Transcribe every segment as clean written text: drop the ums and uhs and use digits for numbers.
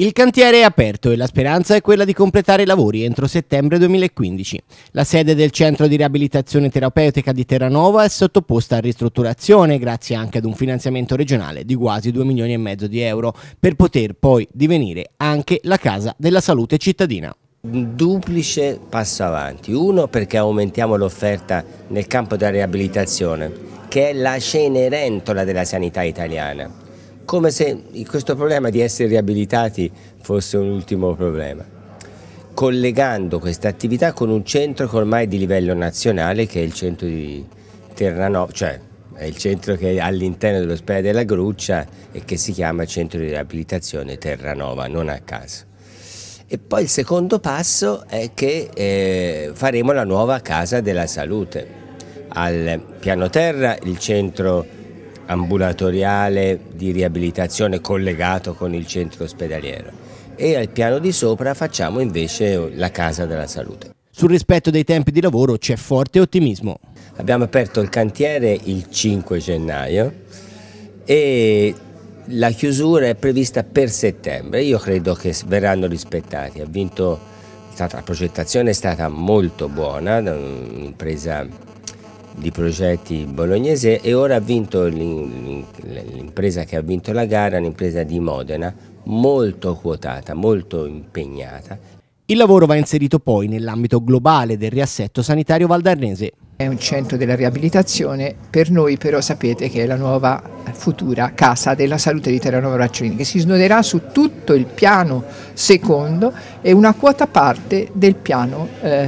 Il cantiere è aperto e la speranza è quella di completare i lavori entro settembre 2015. La sede del centro di riabilitazione terapeutica di Terranova è sottoposta a ristrutturazione grazie anche ad un finanziamento regionale di quasi 2,5 milioni di euro per poter poi divenire anche la casa della salute cittadina. Un duplice passo avanti, uno perché aumentiamo l'offerta nel campo della riabilitazione, che è la cenerentola della sanità italiana. Come se questo problema di essere riabilitati fosse un ultimo problema, collegando questa attività con un centro che ormai è di livello nazionale, che è il centro di Terranova, cioè è il centro che è all'interno dell'ospedale della Gruccia e che si chiama Centro di Riabilitazione Terranova, non a caso. E poi il secondo passo è che faremo la nuova Casa della Salute. Al piano terra il centro ambulatoriale di riabilitazione collegato con il centro ospedaliero e al piano di sopra facciamo invece la Casa della Salute. Sul rispetto dei tempi di lavoro c'è forte ottimismo. Abbiamo aperto il cantiere il 5 gennaio e la chiusura è prevista per settembre. Io credo che verranno rispettati. La progettazione è stata molto buona, da un'impresa di progetti bolognese, e ora ha vinto l'impresa che ha vinto la gara, un'impresa di Modena, molto quotata, molto impegnata. Il lavoro va inserito poi nell'ambito globale del riassetto sanitario valdarnese. È un centro della riabilitazione, per noi però sapete che è la nuova futura Casa della Salute di Terranova Bracciolini, che si snoderà su tutto il piano secondo e una quota parte del piano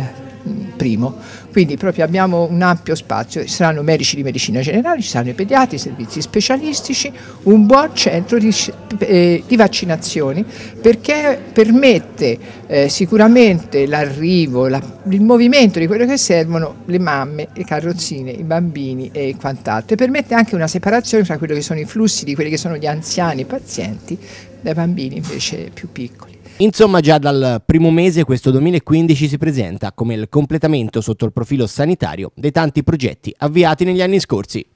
primo. Quindi proprio abbiamo un ampio spazio, ci saranno medici di medicina generale, ci saranno i pediatri, i servizi specialistici, un buon centro di vaccinazioni, perché permette sicuramente l'arrivo, il movimento di quello che servono le mamme, le carrozzine, i bambini e quant'altro, e permette anche una separazione tra quello che sono i flussi di quelli che sono gli anziani pazienti dai bambini invece più piccoli. Insomma, già dal primo mese questo 2015 si presenta come il completamento sotto il profilo sanitario dei tanti progetti avviati negli anni scorsi.